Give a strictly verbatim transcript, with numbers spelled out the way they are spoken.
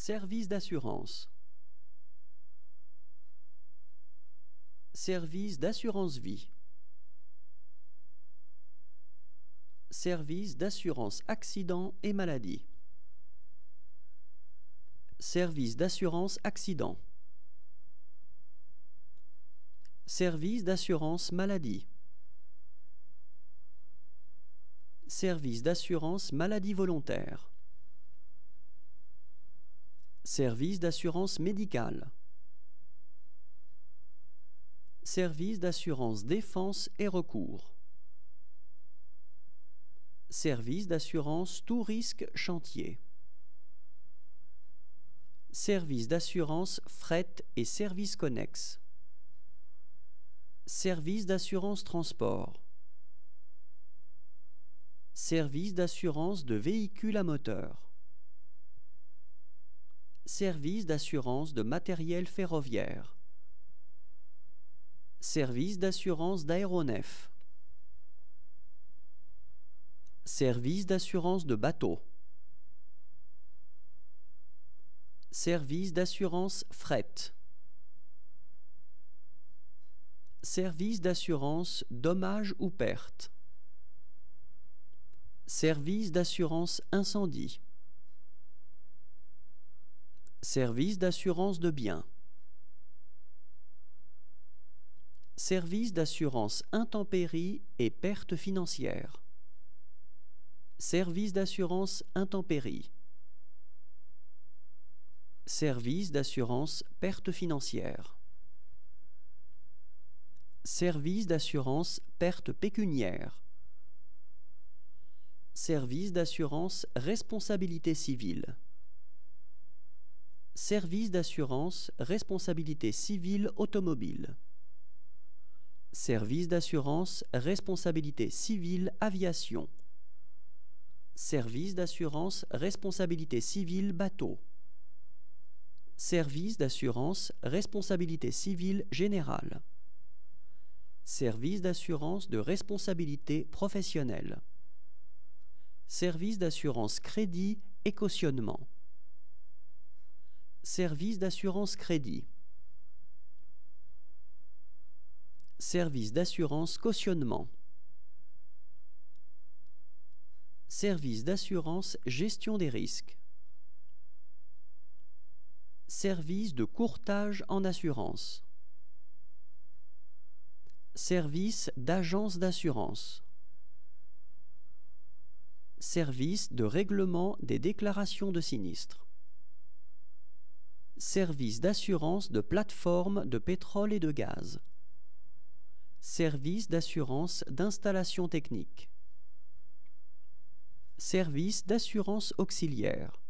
Service d'assurance. Service d'assurance vie. Service d'assurance accident et maladie. Service d'assurance accident. Service d'assurance maladie. Service d'assurance maladie volontaire. Service d'assurance médicale. Service d'assurance défense et recours. Service d'assurance tout risque chantier. Service d'assurance fret et services connexes. Service d'assurance transport. Service d'assurance de véhicules à moteur. Service d'assurance de matériel ferroviaire. Service d'assurance d'aéronefs. Service d'assurance de bateau. Service d'assurance fret. Service d'assurance dommages ou pertes. Service d'assurance incendie. Service d'assurance de biens. Service d'assurance intempéries et pertes financières. Service d'assurance intempéries. Service d'assurance pertes financières. Service d'assurance pertes pécuniaires. Service d'assurance responsabilité civile. Service d'assurance responsabilité civile automobile. Service d'assurance responsabilité civile aviation. Service d'assurance responsabilité civile bateau. Service d'assurance responsabilité civile générale. Service d'assurance de responsabilité professionnelle. Service d'assurance crédit et cautionnement. Service d'assurance crédit. Service d'assurance cautionnement. Service d'assurance gestion des risques. Service de courtage en assurance. Service d'agence d'assurance. Service de règlement des déclarations de sinistres. Service d'assurance de plateforme de pétrole et de gaz. Service d'assurance d'installation technique. Service d'assurance auxiliaire.